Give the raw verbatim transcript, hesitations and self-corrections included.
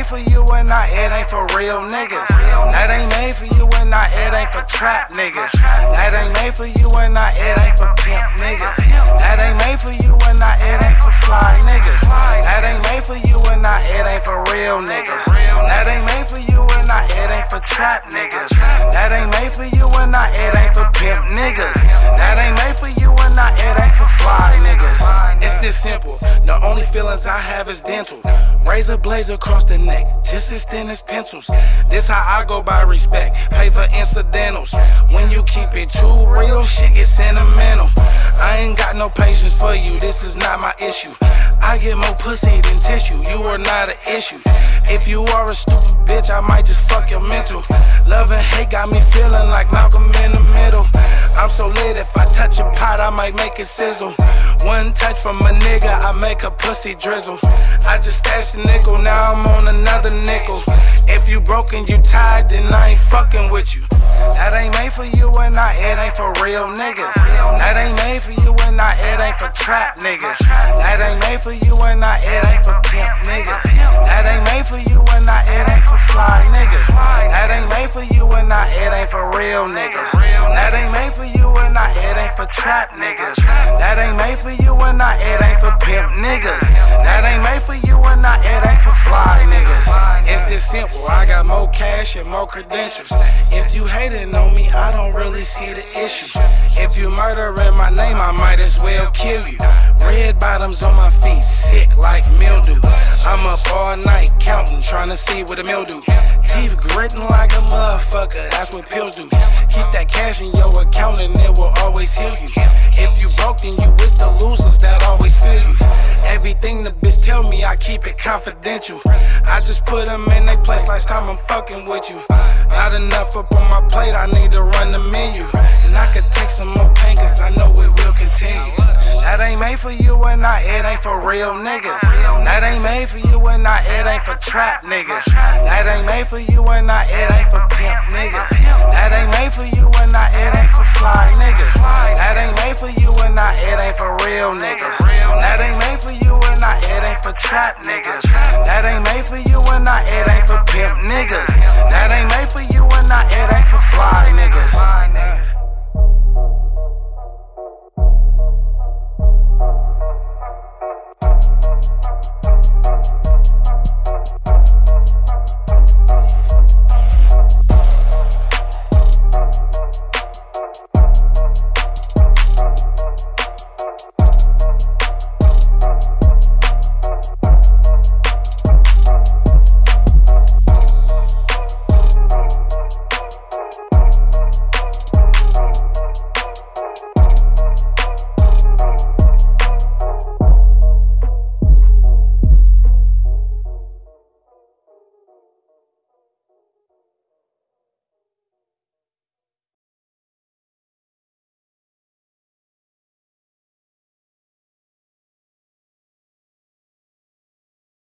for you and not, it ain't for real niggas. That ain't made for you and not, it ain't for trap niggas. That ain't made for you and not, it ain't for pimp niggas. That ain't made for you and not, it ain't for fly niggas. That ain't made for you and not, it ain't for real niggas. That ain't made for you and not, it ain't for trap niggas. That ain't made for you and not, it ain't for pimp niggas. That ain't made for you and not, it ain't for fly niggas. It's this simple, the only feelings I have is dental. Razor blades across the neck, just as thin as pencils. This how I go by respect, pay for incidentals. When you keep it too real, shit gets sentimental. I ain't got no patience for you, this is not my issue. I get more pussy than tissue, you are not an issue. If you are a stupid bitch, I might just fuck your mental. Love and hate got me feeling like Malcolm in the middle. I'm so lit, if I touch a pot, I might make it sizzle. One touch from a nigga, I make a pussy drizzle. I just stashed a nickel, now I'm on another nickel. If you broke and you tired, then I ain't fucking with you. That ain't made for you and I, it ain't for real niggas. That ain't made for you and I, it ain't for trap niggas. That ain't made for you and I, it ain't for pimp niggas. That ain't made for you and I, it ain't for fly niggas. That ain't made for you and I, it ain't for real niggas. That ain't made for you and I, it ain't for trap niggas. That ain't made for you and I, it ain't for pimp niggas. That ain't made for you and I, it ain't for fly niggas. It's this simple, I got more cash and more credentials. If you hating on me, I don't really see the issue. If you murdering my name, I might as well kill you. Red bottoms on my feet, sick like mildew. I'm up all night counting, trying to see what the mildew. Teeth gritting like a motherfucker, that's what pills do. Keep that cash in your account and it will always heal you. If you broke, then you with the losers that always feel you. Everything the bitch tell me, I keep it confidential. I just put them in they place last time I'm fucking with you. Not enough up on my plate, I need to run the menu. And I could take some more pain cause I know it will continue. That ain't made for you and I, it ain't for real niggas. That ain't made for you and I, it ain't for trap niggas. That ain't made for you and I, it ain't for pimp niggas. That ain't made for you and I, it ain't for fly niggas. That ain't made for you and I, it ain't for real niggas. That ain't made for you and I, it ain't for trap niggas. That ain't made for you and I, it ain't for pimp niggas. That ain't made for you and I, it ain't for fly niggas.